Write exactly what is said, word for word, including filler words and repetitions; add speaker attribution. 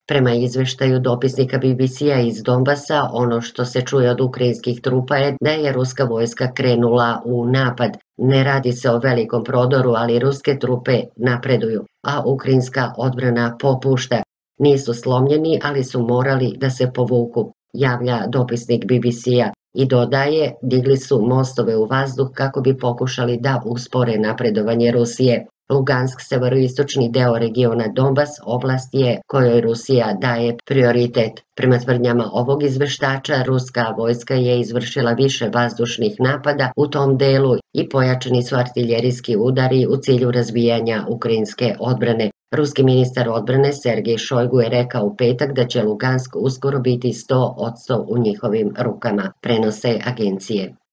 Speaker 1: Prema izveštaju dopisnika B B C-a iz Donbasa, ono što se čuje od ukrajinskih trupa je da je ruska vojska krenula u napad. Ne radi se o velikom prodoru, ali ruske trupe napreduju, a ukrajinska odbrana popušta. Nisu slomljeni, ali su morali da se povuku, javlja dopisnik B B C-a i dodaje, digli su mostove u vazduh kako bi pokušali da uspore napredovanje Rusije. Lugansk, severoistočni deo regiona Donbas, oblast je kojoj Rusija daje prioritet. Prema tvrdnjama ovog izveštača, ruska vojska je izvršila više vazdušnih napada u tom delu i pojačani su artiljerijski udari u cilju razbijanja ukrajinske odbrane. Ruski ministar odbrane Sergej Šojgu je rekao u petak da će Lugansk uskoro biti sto posto u njihovim rukama, prenose agencije.